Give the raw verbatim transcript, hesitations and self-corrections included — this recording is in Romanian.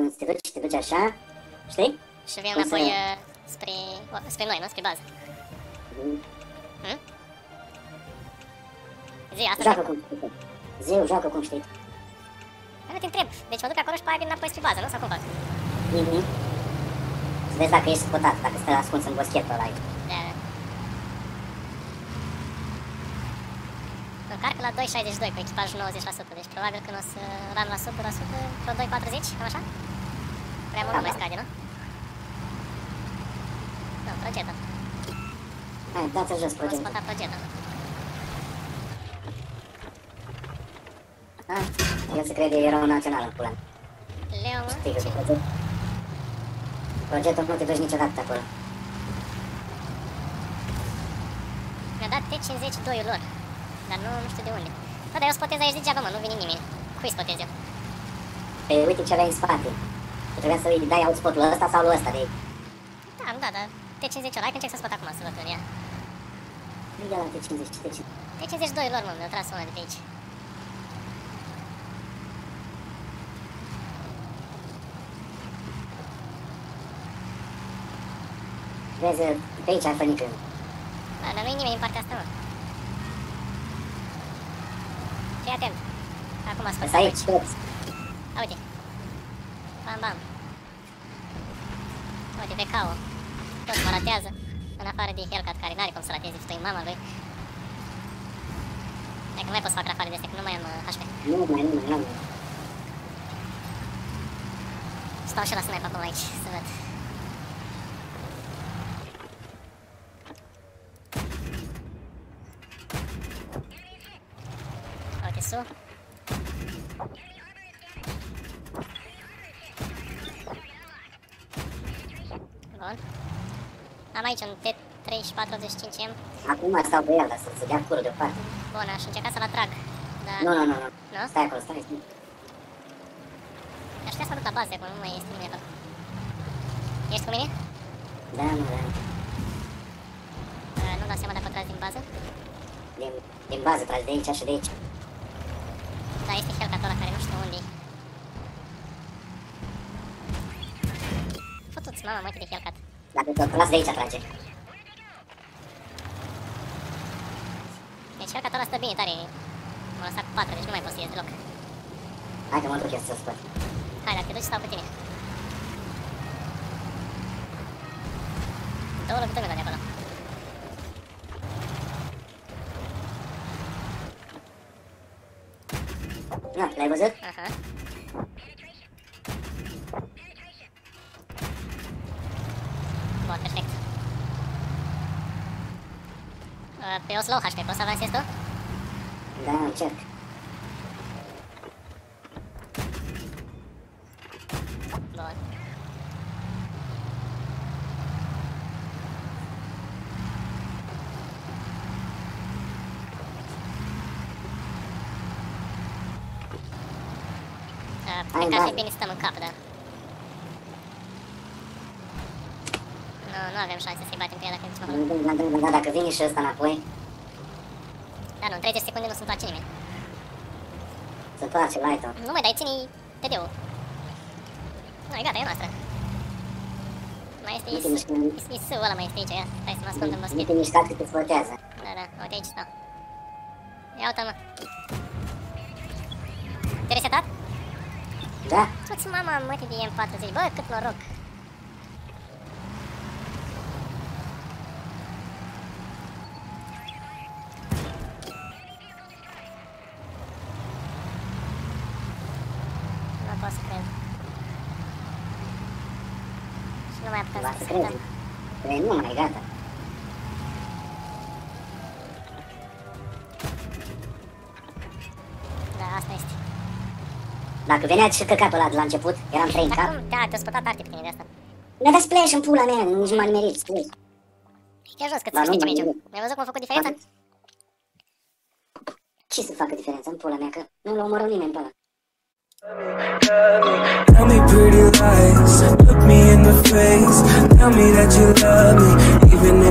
când te duci, te duci așa, știi? Și vin înapoi uh, spre, oh, spre noi, nu? Spre bază. Mm. Hmm? Zi, asta joacă cum știi. Ziu, joacă cum știi. Hai, nu te întreb. Deci mă duc acolo și pe aia vin înapoi spre bază, nu? Sau cum fac? Mhm. Să vezi dacă ești spotat, dacă stă ascuns în boschetul ăla aici. Da, da. Încarcă la doi șaizeci și doi cu echipaj nouăzeci la sută, deci probabil că o să ram la sută la sută, vreo doi patruzeci, cam așa? Prea mult nu mai scade, nu? Nu, Progeta. Hai, dați-l jos, Nu Progeta. spota Progeta. Ah, el se crede erou național în pula. Leo, mă? Știi că Ce? cu Progeta. Progetul nu te duci niciodată acolo. Mi-a dat T cincizeci și doi lor, dar nu, nu știu de unde. Bă, dar eu spotez aici degeaba, mă, nu vine nimeni. Cui spotez eu? Păi uite ce aveai în spate. Tu trebuia să-i dai outspotul ăsta sau lui ăsta de aici. Da, da, dar T cincizeci ori, hai că încerc să spot acum să văd în ea. Nu de la T cincizeci, T cincizeci. T cincizeci și doi lor, mă, mi-a tras una de pe aici. Vezi, pe aici ar fănică. Da, dar nu-i nimeni în partea asta, mă. Fii atent. Acum a spus. Asta aici, toți. A, uite. Bam, bam. Uite, pe cao. Tot mă ratează. În afară de Hellcat, care n-are cum să rateze, tu în mama lui. Hai că nu mai pot să fac rafale de astea, că nu mai am uh, H P. Nu mai, nu mai, nu mai. Stau și la snipe acum aici, să văd. Uite, su. Bun. Am aici un T treizeci și patru optzeci și cinci M. Acum stau pe el, dar să-ți dea curul deoparte. Bun, aș încerca să-l atrag. Dar... Nu, nu, nu, nu. Nu? Stai acolo, stai, stai. Aș putea să mă duc la bază, acum nu mai este nimeni acolo. Ești cu mine? Da, nu, da. Uh, nu-mi dau seama dacă o tragi din bază. Din, din bază, tragi de aici și de aici. Da, este Hellcat ăla care nu știu unde e. Futu-ți, mama, mă, uite de Hellcat. Dacă tot las de aici trage. Deci Hellcat ăla stă bine tare. M-a lăsat cu patru, deci nu mai pot să ies deloc. Hai că mă duc eu să-l scot. Hai, dacă te duci, stau cu tine. Două lovitori mi-au dat de acolo. Nu, l-ai văzut? Aha. Bun, perfect. Uh, pe o slow H P, poți să avansezi tu? Da, încerc. Bun. Uh, cred că ar fi bine să stăm în cap, da. Nu, nu avem șanse să-i batem pe ea dacă nici măcar. Da, dacă vine și ăsta înapoi, Da, nu, în treizeci secunde nu se întoarce nimeni. se întoarce light-ul. Nu mai dai, ține-i T D-ul. Nu, e gata, e noastră. Mai este Nu te is... mișcă, is... is-ul ăla mai este aici, ia. Stai să mă ascund în nu boschet. te mișca cât îți flotează. Da, da, uite aici stau. Ia uite-l, mă. Te-ai resetat? Da? Tu-ți mama, mătii de M patruzeci, bă, cât noroc. Nu pot să cred. Și nu mai apucăm Va să să discutăm. crezi. Păi nu mai, gata. Da, asta este. Dacă venea și căcatul ăla de la început, eram trei în Dar cap. cum? Da, te-a spătat arte pe tine de asta. Mi-a dat splash în pula mea, nici nu m-a nimerit, splash. Chiar jos, cât Ba, să nu, știi ce m-am mergem. nimerit. Mi-ai văzut cum a făcut diferența? Ce să facă diferența în pula mea, că nu l-a omorât nimeni pe ăla. Tell me pretty lies, look me in the face. Tell me that you love me, even if